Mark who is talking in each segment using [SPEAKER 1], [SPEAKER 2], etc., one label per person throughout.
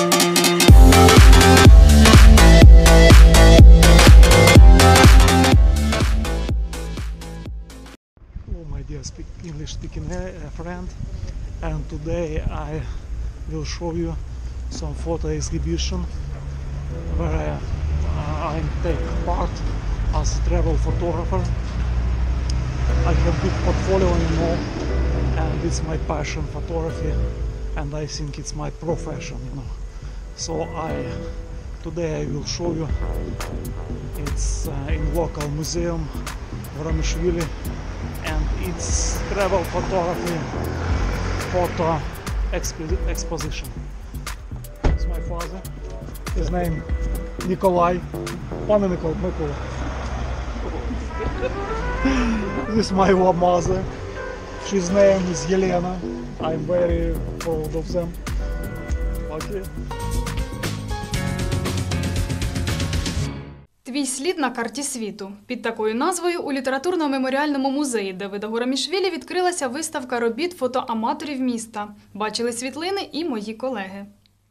[SPEAKER 1] English-speaking friend, and today I will show you some photo exhibition where I take part as a travel photographer. I have big portfolio, you know, and it's my passion, photography, and I think it's my profession, you know. So today I will show you. It's in local museum, Ghoramishvili, and it's travel photography photo exposition. It's my father. His name Nikolai. Pane Mikola. This is my mother. She's name is Yelena. I'm very proud of them. Okay.
[SPEAKER 2] Твій слід на карті світу. Під такою назвою у літературно-меморіальному музеї Давида Гурамішвілі відкрилася виставка робіт фотоаматорів міста. Бачили світлини і мої колеги.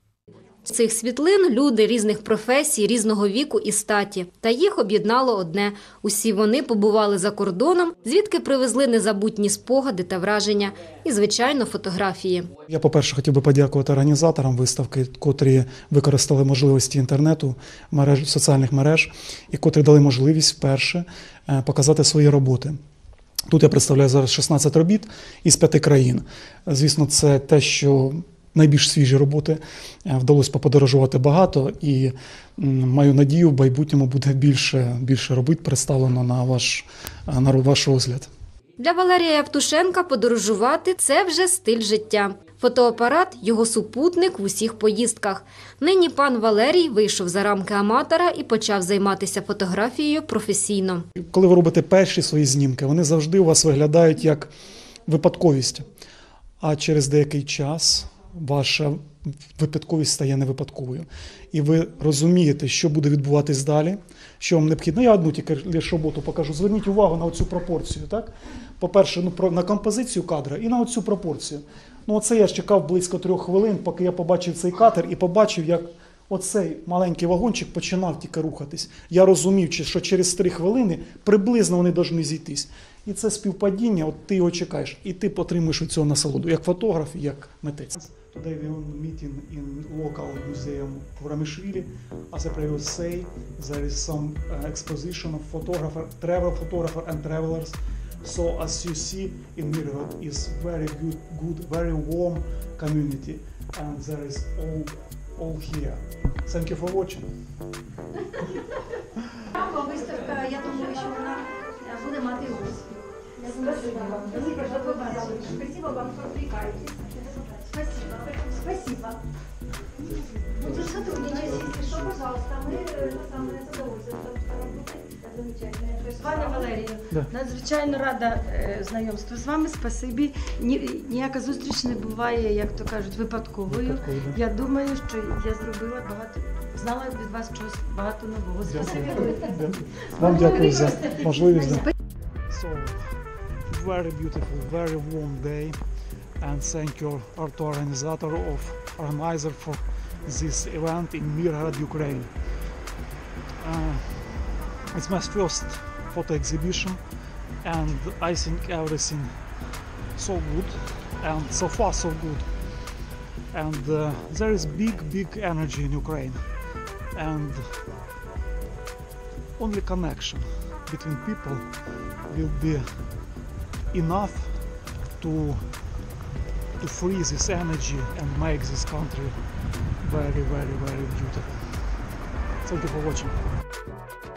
[SPEAKER 3] З цих світлин люди різних професій, різного віку і статі. Та їх об'єднало одне – усі вони побували за кордоном, звідки привезли незабутні спогади та враження і, звичайно, фотографії.
[SPEAKER 1] Я, по-перше, хотів би подякувати організаторам виставки, котрі використали можливості інтернету, соціальних мереж, і котрі дали можливість вперше показати свої роботи. Тут я представляю зараз 16 робіт із 5 країн. Звісно, це те, що найбільш свіжі роботи. Вдалося поподорожувати багато і маю надію, в майбутньому буде більше робіт представлено на ваш розгляд.
[SPEAKER 3] Для Валерія Явтушенка подорожувати – це вже стиль життя. Фотоапарат – його супутник в усіх поїздках. Нині пан Валерій вийшов за рамки аматора і почав займатися фотографією професійно.
[SPEAKER 1] Коли ви робите перші свої знімки, вони завжди у вас виглядають як випадковість. А через деякий час ваша випадковість стає невипадковою. І ви розумієте, що буде відбуватись далі, що вам необхідно. Я одну тільки лише роботу покажу. Зверніть увагу на оцю пропорцію. Так? По-перше, на композицію кадра і на оцю пропорцію. Оце я чекав близько 3 хвилин, поки я побачив цей кадр і побачив, як оцей маленький вагончик починав тільки рухатись. Я розумів, що через 3 хвилини приблизно вони повинні зійтись. І це співпадіння, от ти його чекаєш, і ти отримуєш від цього насолоду, як фотограф, як митець. Today we are meeting in local museum Ghoramishvili. As I previously say, there is some exposition of travel photographer and travelers. So as you see, in Mirgorod is very good, very warm community, and there is all here. Thank you for watching.
[SPEAKER 4] Виставка, я думаю, що вона буде мати успіх. Спасибо вам. Спасибо вам, привлекайтесь. Спасибо. Спасибо. Будем сотрудничать, если что, пожалуйста. Мы самое задовольствие.
[SPEAKER 5] Пане Валерію, надзвичайно рада знайомству з вами, спасибі. Ніяка зустріч не буває, як то кажуть, випадковою. Я думаю, що я зробила знала від вас чогось багато нового. Спасибі.
[SPEAKER 1] Вам дякую за можливість. So, very beautiful, very warm day, and thank you to organizer for this event in Mirgorod, Ukraine. It's my first photo exhibition, and I think everything so good, and so far so good. And there is big energy in Ukraine, and only connection between people will be enough to free this energy and make this country very beautiful. Thank you for watching.